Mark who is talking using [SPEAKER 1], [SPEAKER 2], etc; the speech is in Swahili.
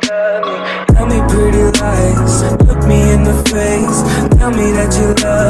[SPEAKER 1] Tell me pretty lies, look me in the face. Tell me that you love